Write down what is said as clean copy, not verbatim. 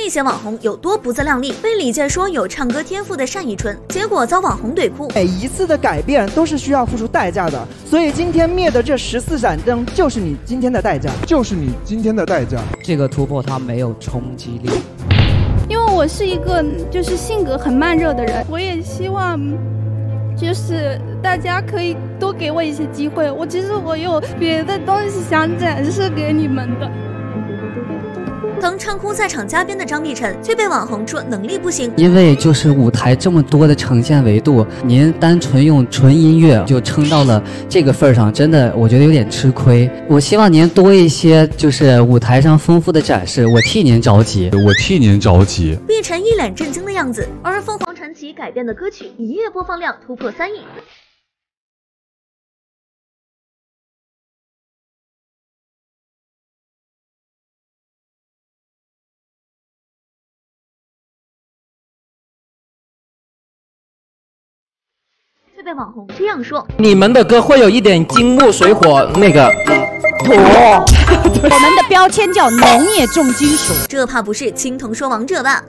这些网红有多不自量力，被李健说有唱歌天赋的单依纯，结果遭网红怼哭。 每一次的改变都是需要付出代价的，所以今天灭的这14盏灯就是你今天的代价， 就是你今天的代价。 这个突破它没有冲击力， 因为我是一个就是性格很慢热的人，我也希望就是大家可以多给我一些机会。其实我有别的东西想展示给你们的。 曾唱哭在场嘉宾的张碧晨却被网红说能力不行， 因为就是舞台这么多的呈现维度，您单纯用纯音乐就撑到了这个份上，真的我觉得有点吃亏。我希望您多一些就是舞台上丰富的展示，我替您着急， 我替您着急。 碧晨一脸震惊的样子，而凤凰传奇改编的歌曲一夜播放量突破3亿。却被网红这样说： 你们的歌会有一点金木水火那个土， 我们的标签叫农业重金属。 这怕不是青铜说王者吧？